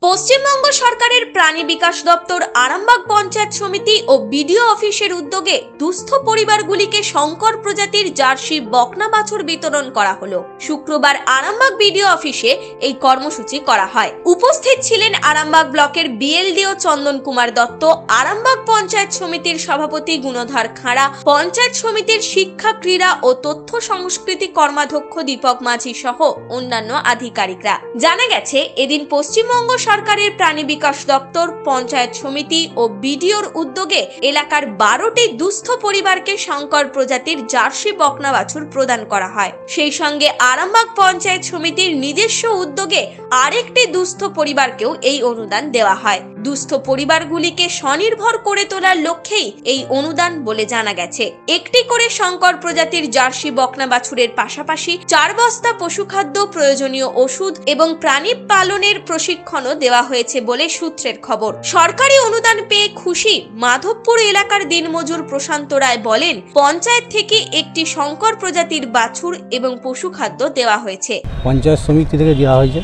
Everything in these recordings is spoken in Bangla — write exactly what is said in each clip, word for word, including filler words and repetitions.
পশ্চিমবঙ্গ সরকারের প্রাণী বিকাশ দপ্তর আরামবাগ পঞ্চায়েত সমিতি ও বিডিও অফিসের উদ্যোগে দুস্থ পরিবারগুলিকে শঙ্কর প্রজাতির জার্সি বকনা বাছুর বিতরণ করা হলো। শুক্রবার আরামবাগ বিডিও অফিসে এই কর্মসূচি করা হয়। উপস্থিত ছিলেন আরামবাগ ব্লকের বিএলডিও চন্দন কুমার দত্ত, আরামবাগ পঞ্চায়েত সমিতির সভাপতি গুণধর খাঁড়া, পঞ্চায়েত সমিতির শিক্ষা, ক্রীড়া ও তথ্য সংস্কৃতি কর্মাধ্যক্ষ দীপক মাঝি সহ অন্যান্য আধিকারিকরা। জানা গেছে, এদিন পশ্চিমবঙ্গ সরকারের প্রাণী বিকাশ দপ্তর, পঞ্চায়েত সমিতি ও বিডিওর উদ্যোগে এলাকার বারোটি দুস্থ পরিবারকে শঙ্কর প্রজাতির জার্সি বকনা বাছুর প্রদান করা হয়। সেই সঙ্গে আরামবাগ পঞ্চায়েত সমিতির নিজস্ব উদ্যোগে আরেকটি দুস্থ পরিবারকেও এই অনুদান দেওয়া হয়। দুস্থ পরিবারগুলিকে স্বনির্ভর করে তোলার লক্ষ্যেই এই অনুদান বলে জানা গেছে। একটি করে শঙ্কর প্রজাতির জার্সি বকনা বাছুরের পাশাপাশি চার বস্তা পশুখাদ্য, প্রয়োজনীয় ওষুধ এবং প্রাণী পালনের প্রশিক্ষণও দেওয়া হয়েছে বলে সূত্রের খবর। সরকারি অনুদান পেয়ে খুশি মাধবপুর এলাকার দিনমজুর প্রশান্ত রায় বলেন, পঞ্চায়েত থেকে একটি শঙ্কর প্রজাতির বাছুর এবং পশুখাদ্য দেওয়া হয়েছে। পঞ্চায়েত সমিতি থেকে দেওয়া হয়েছে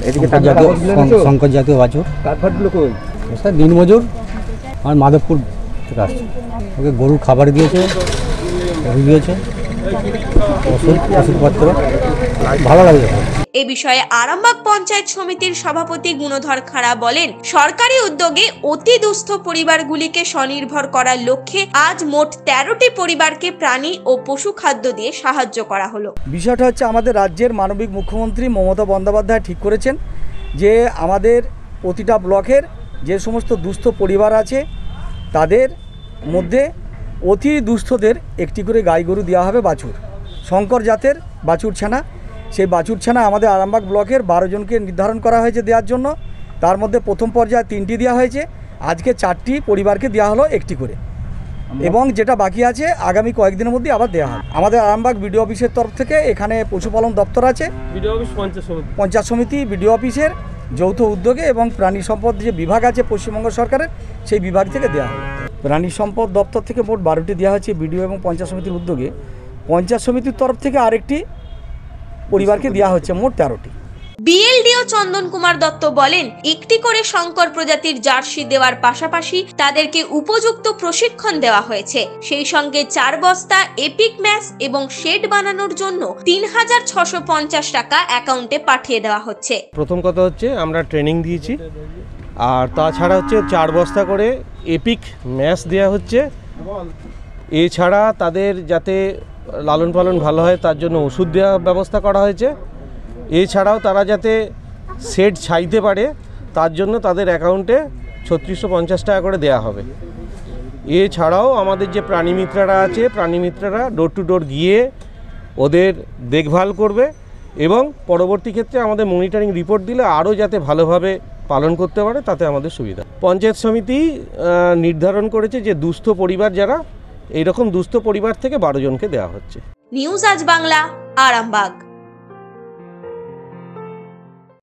শঙ্কর জাতীয় বাছুর। দিনমজুর আর মাধবপুর থেকে আসছে। ওকে গরুর খাবার দিয়েছে, দিয়েছে ওষুধ ওষুধপত্র, ভালো লাগে। এ বিষয়ে আরামবাগ পঞ্চায়েত সমিতির সভাপতি গুণধর খাঁড়া বলেন, সরকারি উদ্যোগে অতি দুস্থ পরিবারগুলিকে স্বনির্ভর করার লক্ষ্যে আজ মোট তেরোটি পরিবারকে প্রাণী ও পশু খাদ্য দিয়ে সাহায্য করা হলো। বিষয়টা হচ্ছে, আমাদের রাজ্যের মানবিক মুখ্যমন্ত্রী মমতা বন্দ্যোপাধ্যায় ঠিক করেছেন যে আমাদের প্রতিটা ব্লকের যে সমস্ত দুস্থ পরিবার আছে তাদের মধ্যে অতি দুস্থদের একটি করে গাই গরু দেওয়া হবে, বাছুর, শঙ্কর জাতের বাছুর ছানা। সেই বাছুর ছানা আমাদের আরামবাগ ব্লকের বারো জনকে নির্ধারণ করা হয়েছে দেওয়ার জন্য। তার মধ্যে প্রথম পর্যায়ে তিনটি দেওয়া হয়েছে, আজকে চারটি পরিবারকে দেওয়া হলো একটি করে, এবং যেটা বাকি আছে আগামী কয়েকদিনের মধ্যে আবার দেওয়া হবে। আমাদের আরামবাগ বিডিও অফিসের তরফ থেকে এখানে পশুপালন দপ্তর আছে, বিডিও অফিস, পঞ্চায়েত সমিতি, বিডিও অফিসের যৌথ উদ্যোগে এবং প্রাণী সম্পদ যে বিভাগ আছে পশ্চিমবঙ্গ সরকারের, সেই বিভাগ থেকে দেওয়া হবে। প্রাণী সম্পদ দপ্তর থেকে মোট বারোটি দেওয়া হচ্ছে বিডিও এবং পঞ্চায়েত সমিতির উদ্যোগে। পঞ্চায়েত সমিতির তরফ থেকে আরেকটি পরিবারকে দেওয়া হচ্ছে, মোট তেরোটি। বিএলডিও চন্দন কুমার দত্ত বলেন, একটি করে শঙ্কর প্রজাতির জার্সি দেওয়ার পাশাপাশি তাদেরকে উপযুক্ত প্রশিক্ষণ দেওয়া হয়েছে। সেই সঙ্গে চার বস্তা এপিক ম্যাস এবং শেড বানানোর জন্য তিন হাজার ছশো পঞ্চাশ টাকা অ্যাকাউন্টে পাঠিয়ে দেওয়া হচ্ছে। প্রথম কথা হচ্ছে, আমরা ট্রেনিং দিয়েছি, আর তাছাড়া হচ্ছে চার বস্তা করে এপিক ম্যাস দেওয়া হচ্ছে। এছাড়া তাদের যাতে লালন পালন ভালো হয় তার জন্য ওষুধ দেওয়ার ব্যবস্থা করা হয়েছে। এছাড়াও তারা যাতে শেড ছাইতে পারে তার জন্য তাদের অ্যাকাউন্টে ছত্রিশশো পঞ্চাশ টাকা করে দেওয়া হবে। এছাড়াও আমাদের যে প্রাণী মিত্ররা আছে, প্রাণী মিত্ররা ডোর টু ডোর গিয়ে ওদের দেখভাল করবে এবং পরবর্তী ক্ষেত্রে আমাদের মনিটরিং রিপোর্ট দিলে আরও যাতে ভালোভাবে পালন করতে পারে তাতে আমাদের সুবিধা। পঞ্চায়েত সমিতি নির্ধারণ করেছে যে দুস্থ পরিবার যারা, এইরকম দুস্থ পরিবার থেকে বারো জনকে দেওয়া হচ্ছে। নিউজ আজ বাংলা, আরামবাগ।